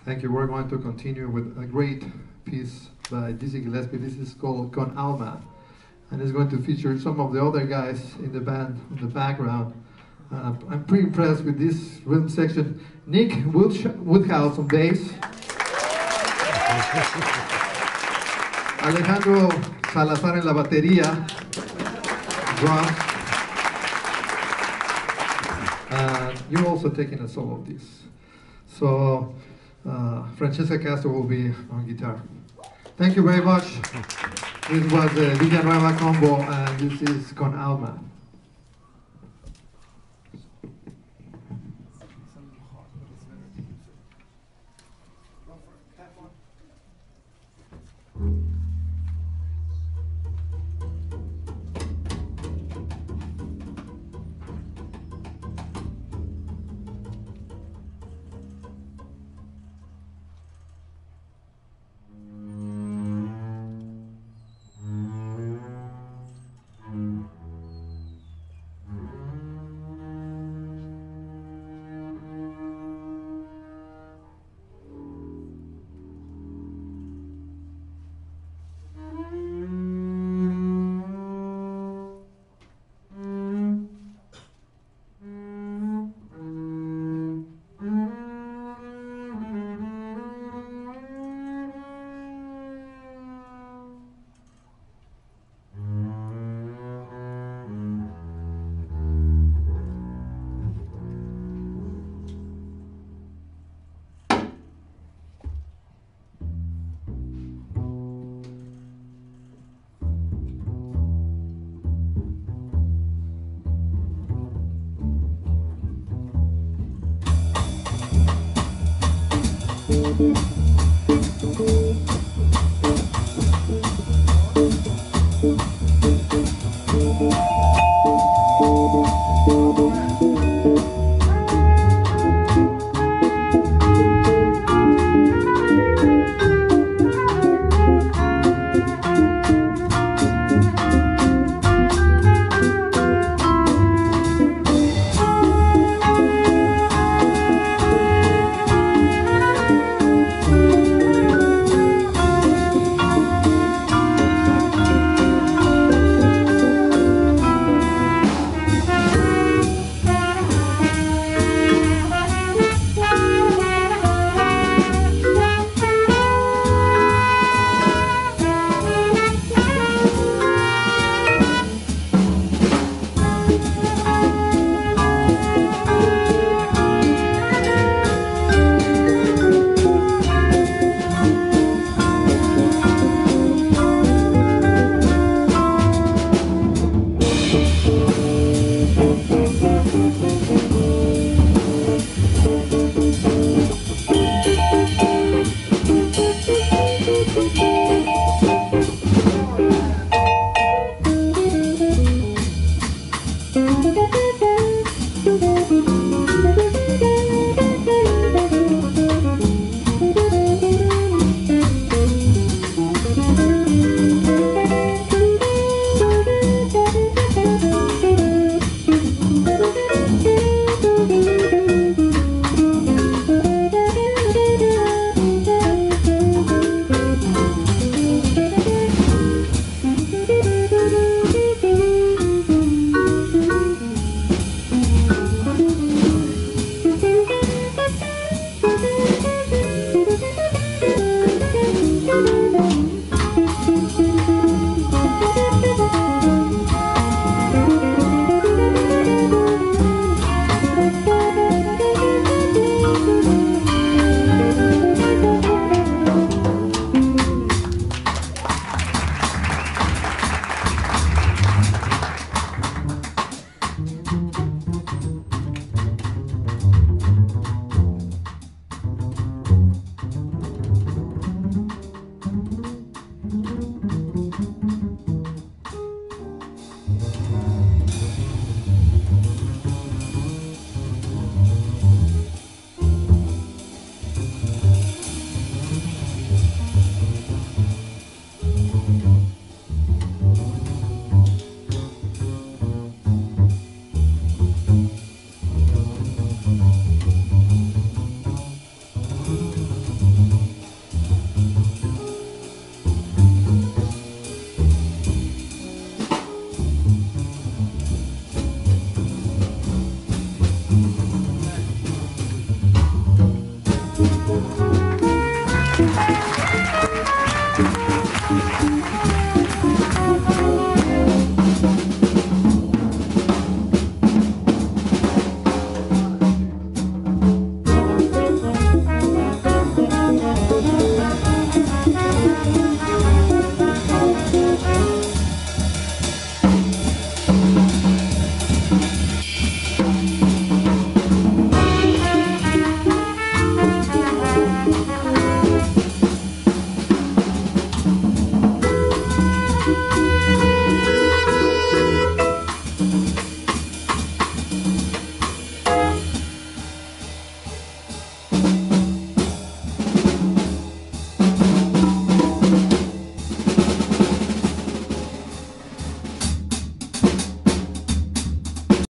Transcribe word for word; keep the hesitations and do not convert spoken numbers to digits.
Thank you. We're going to continue with a great piece by Dizzy Gillespie. This is called Con Alma, and it's going to feature some of the other guys in the band in the background. Uh, I'm pretty impressed with this rhythm section. Nick Woodhouse on bass. Alejandro Salazar en la batería, drums. Uh, you're also taking a solo of this. So uh, Francesca Castro will be on guitar. Thank you very much. This was the Villanueva combo, and this is Con Alma. Thank you.